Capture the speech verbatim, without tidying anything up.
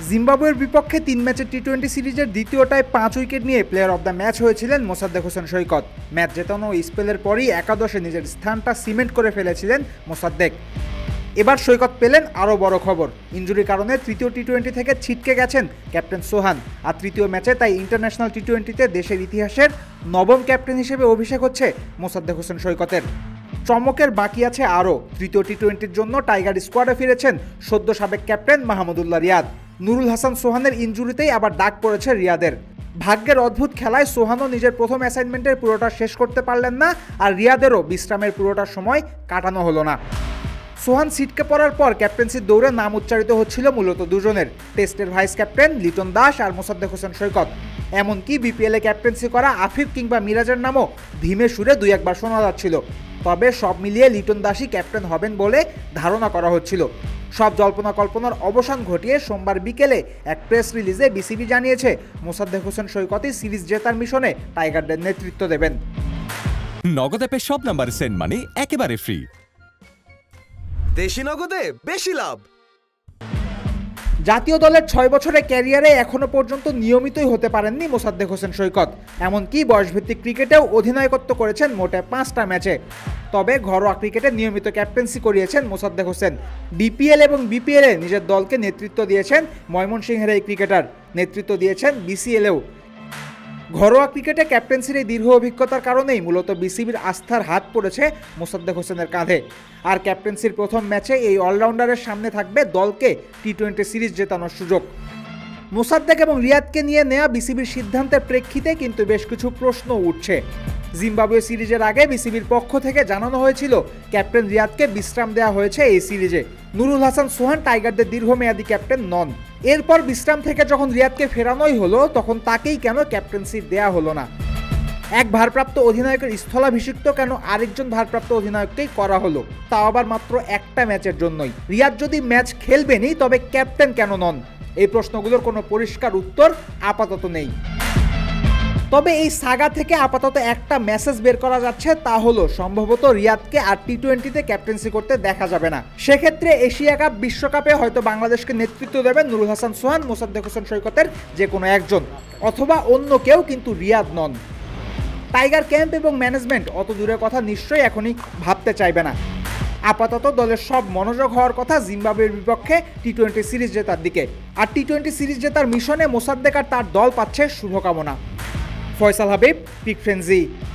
জিম্বাবুয়ের বিপক্ষে তিন ম্যাচের টি টোয়েন্টি সিরিজের দ্বিতীয়টায় পাঁচ উইকেট নিয়ে প্লেয়ার অব দ্য ম্যাচ হয়েছিলেন মোসাদ্দেক হোসেন সৈকত। ম্যাচ জেতানো স্পেলের পরই একাদশে নিজের স্থানটা সিমেন্ট করে ফেলেছিলেন মোসাদ্দেক। এবার সৈকত পেলেন আরও বড় খবর। ইনজুরির কারণে তৃতীয় টি টোয়েন্টি থেকে ছিটকে গেছেন ক্যাপ্টেন সোহান। আর তৃতীয় ম্যাচে তাই ইন্টারন্যাশনাল টি টোয়েন্টিতে দেশের ইতিহাসের নবম ক্যাপ্টেন হিসেবে অভিষেক হচ্ছে মোসাদ্দেক হোসেন সৈকতের। চমকের বাকি আছে আরও। তৃতীয় টি টোয়েন্টির জন্য টাইগার স্কোয়াডে ফিরেছেন সদ্য সাবেক ক্যাপ্টেন মাহমুদুল্লাহ রিয়াদ। নুরুল হাসান সোহানের ইনজুরিতেই আবার ডাক পড়েছে রিয়াদের। ভাগ্যের অদ্ভুত খেলায় সোহানও নিজের প্রথম অ্যাসাইনমেন্টের পুরোটা শেষ করতে পারলেন না, আর রিয়াদেরও বিশ্রামের পুরোটা সময় কাটানো হলো না। সোহান ছিটকে পড়ার পর ক্যাপ্টেন্সির দৌড়ে নাম উচ্চারিত হচ্ছিল মূলত দুজনের, টেস্টের ভাইস ক্যাপ্টেন লিটন দাস আর মোসাদ্দেক হোসেন সৈকত। এমনকি বিপিএলে ক্যাপ্টেন্সি করা আফিফ কিংবা মিরাজের নামও ধীমে সুরে দুই একবার শোনা যাচ্ছিল। তবে সব মিলিয়ে লিটন দাসই ক্যাপ্টেন হবেন বলে ধারণা করা হচ্ছিল। সব জল্পনা কল্পনার অবসান ঘটিয়ে সোমবার বিকেলে এক প্রেস রিলিজে বিসিবি জানিয়েছে মোসাদ্দেক হোসেন সৈকতই সিরিজ জেতার মিশনে টাইগারদের নেতৃত্ব দেবেন। নগদ অ্যাপে সব নাম্বারে সেন্ড মানি একেবারে ফ্রি। দেশি নগদে বেশি লাভ। জাতীয় দলের ছয় বছরের ক্যারিয়ারে এখনো পর্যন্ত নিয়মিতই হতে পারেননি মোসাদ্দেক হোসেন সৈকত। এমনকি বয়সভিত্তিক ক্রিকেটেও অধিনায়কত্ব করেছেন মোটে পাঁচটা ম্যাচে। তবে ঘরোয়া ক্রিকেটে নিয়মিত ক্যাপ্টেন্সি করিয়েছেন মোসাদ্দেক হোসেন। ডিপিএল এবং বিপিএলে নিজের দলকে নেতৃত্ব দিয়েছেন ময়মনসিংহের এই ক্রিকেটার। নেতৃত্ব দিয়েছেন বিসিএলেও। ঘরোয়া ক্রিকেটে ক্যাপ্টেন্সির এই দীর্ঘ অভিজ্ঞতার কারণেই মূলত বিসিবির আস্থার হাত পড়েছে মোসাদ্দেক হোসেনের কাঁধে। আর ক্যাপ্টেন্সির প্রথম ম্যাচে এই অলরাউন্ডারের সামনে থাকবে দলকে টি টোয়েন্টি সিরিজ জেতানোর সুযোগ। মোসাদ্দেক এবং রিয়াদকে নিয়ে নেওয়া বিসিবির সিদ্ধান্তের প্রেক্ষিতে কিন্তু বেশ কিছু প্রশ্ন উঠছে। জিম্বাবুয়ে সিরিজের আগে বিসিবির পক্ষ থেকে জানানো হয়েছিল ক্যাপ্টেন রিয়াদকে বিশ্রাম দেওয়া হয়েছে এই সিরিজে। নুরুল হাসান সোহান টাইগারদের দীর্ঘমেয়াদী ক্যাপ্টেন নন। এরপর বিশ্রাম থেকে যখন রিয়াদকে ফেরানোই হলো, তখন তাকেই কেন ক্যাপ্টেন্সি দেয়া হলো না? এক ভারপ্রাপ্ত অধিনায়কের স্থলাভিষিক্ত কেন আরেকজন ভারপ্রাপ্ত অধিনায়ককেই করা হলো, তাও আবার মাত্র একটা ম্যাচের জন্যই? রিয়াদ যদি ম্যাচ খেলবেনই, তবে ক্যাপ্টেন কেন নন? এই প্রশ্নগুলোর কোনো পরিষ্কার উত্তর আপাতত নেই। তবে এই সাগা থেকে আপাতত একটা মেসেজ বের করা যাচ্ছে, তা হলো সম্ভবত রিয়াদকে আর টি টোয়েন্টিতে ক্যাপ্টেন্সি করতে দেখা যাবে না। সেক্ষেত্রে এশিয়া কাপ, বিশ্বকাপে হয়তো বাংলাদেশকে নেতৃত্ব দেবেন নুরুল হাসান সোহান, মোসাদ্দেক হোসেন সৈকতের যে কোনো একজন, অথবা অন্য কেউ, কিন্তু রিয়াদ নন। টাইগার ক্যাম্প এবং ম্যানেজমেন্ট অত দূরের কথা নিশ্চয়ই এখনই ভাবতে চাইবে না। আপাতত দলের সব মনোযোগ হওয়ার কথা জিম্বাবুয়ের বিপক্ষে টি টোয়েন্টি সিরিজ জেতার দিকে। আর টি টোয়েন্টি সিরিজ জেতার মিশনে মোসাদ্দেক আর তার দল পাচ্ছে শুভকামনা। ফয়সাল হাবিব, ক্রিকফ্রেঞ্জি।